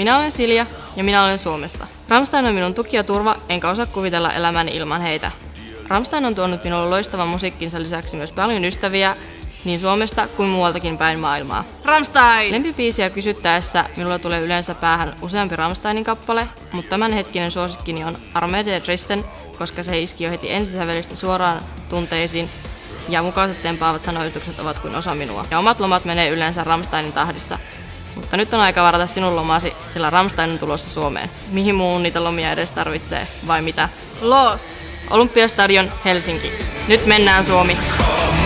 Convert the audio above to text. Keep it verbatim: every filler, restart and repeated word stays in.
Minä olen Silja ja minä olen Suomesta. Rammstein on minun tuki ja turva, enkä osaa kuvitella elämäni ilman heitä. Rammstein on tuonut minulle loistavan musiikkinsa lisäksi myös paljon ystäviä, niin Suomesta kuin muualtakin päin maailmaa. Rammstein! Lempibiisiä kysyttäessä minulla tulee yleensä päähän useampi Rammsteinin kappale, mutta tämänhetkinen suosikkini on Arme der Dresden, koska se iski jo heti ensisävelistä suoraan tunteisiin ja mukaiset tempaavat sanoitukset ovat kuin osa minua. Ja omat lomat menee yleensä Rammsteinin tahdissa. Mutta nyt on aika varata sinun lomasi, sillä Rammstein on tulossa Suomeen. Mihin muun niitä lomia edes tarvitsee, vai mitä? Los! Olympiastadion, Helsinki. Nyt mennään Suomi!